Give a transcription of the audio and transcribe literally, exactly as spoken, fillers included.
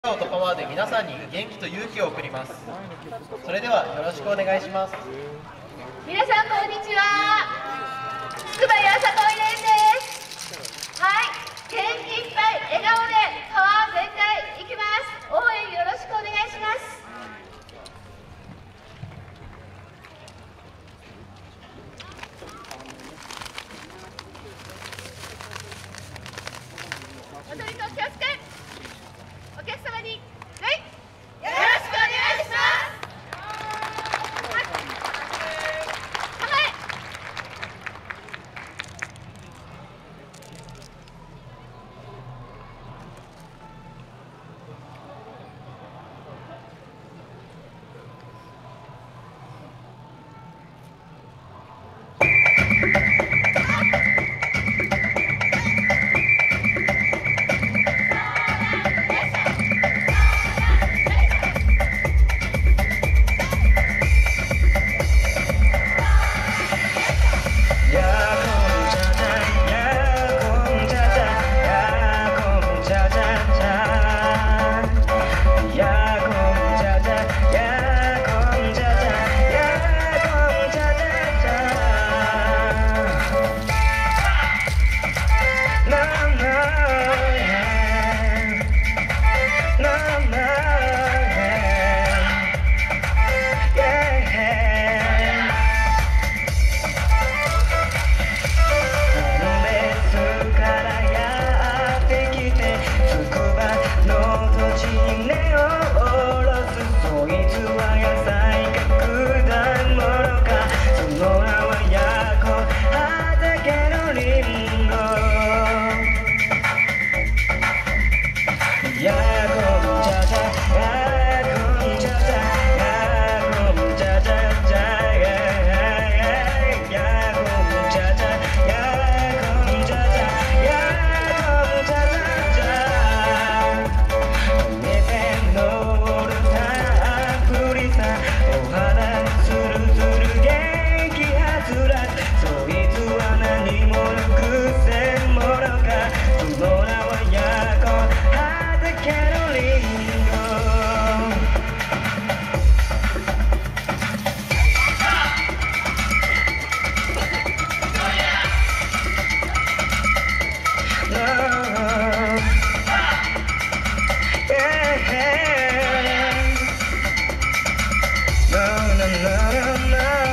笑顔とパワーで皆さんに元気と勇気を送ります。それではよろしくお願いします。 皆さんこんにちは。筑波やさこいれんです。はい、元気いっぱい笑顔でパワー全開いきます。応援よろしくお願いします。踊りと気をつけ、お客様に礼、よろしくお願いします。 No, no, no, no, no.